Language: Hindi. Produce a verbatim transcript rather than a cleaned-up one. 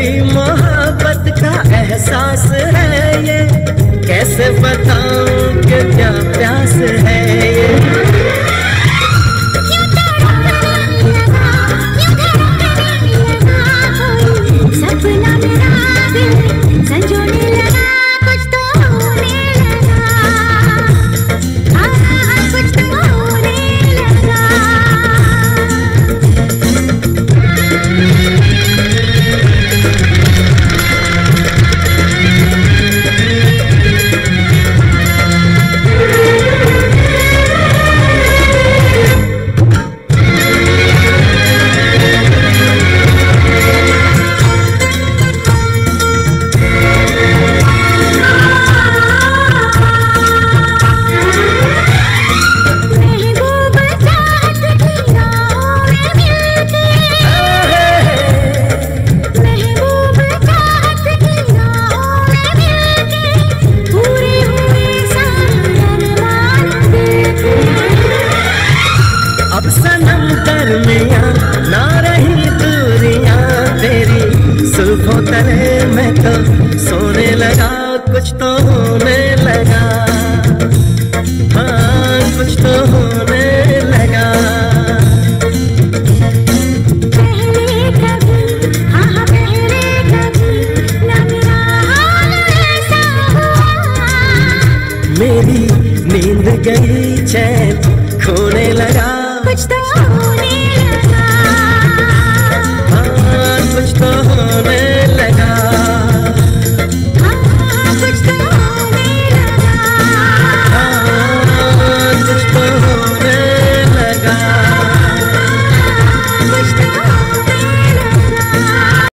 गई मोहब्बत का एहसास है ये, कैसे बताऊं कि क्या प्यास है ये। सपना मेरा दिल संजोने लगा, कुछ तो होने लगा, हाँ हाँ कुछ तो होने लगा। अब सनम दरमियां ना रही दूरियां तेरी, सुल्फों तले मैं तो सोने लगा, कुछ तो होने लगा, हाँ कुछ तो होने लगा। पहले कभी, हाँ हाँ पहले कभी ना मेरा हाल ऐसा हुआ, मेरी नींद गई चैन खोने लगा, कुछ तो होने